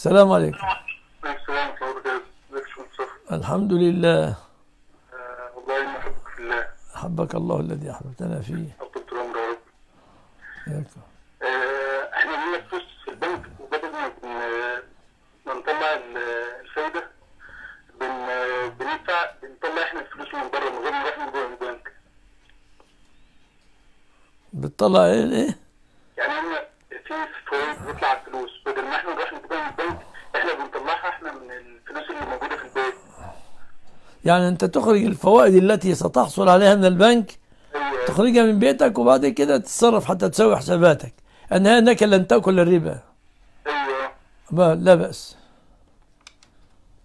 السلام عليكم. عليكم السلام ورحمة الله وبركاته. ازيك يا مصطفى؟ الحمد لله. والله إني أحبك في الله. أحبك الله الذي أحببتنا فيه. طول العمر يا رب. إياك. إحنا لنا فلوس في البنك، وبدل ما نطلع الفايدة بنطلع إحنا الفلوس من بره من غير ما نروح من جوه البنك. بتطلع إيه؟ يعني إحنا في فوائد بتطلع على الفلوس، بدل ما إحنا نروح نجيبها من البنك إحنا بنطلعها إحنا من الفلوس اللي موجودة في البيت. يعني أنت تخرج الفوائد التي ستحصل عليها من البنك، أيوه. تخرجها من بيتك وبعد كده تتصرف حتى تسوي حساباتك، أنها أنك لن تأكل الربا. أيوه. لا بأس.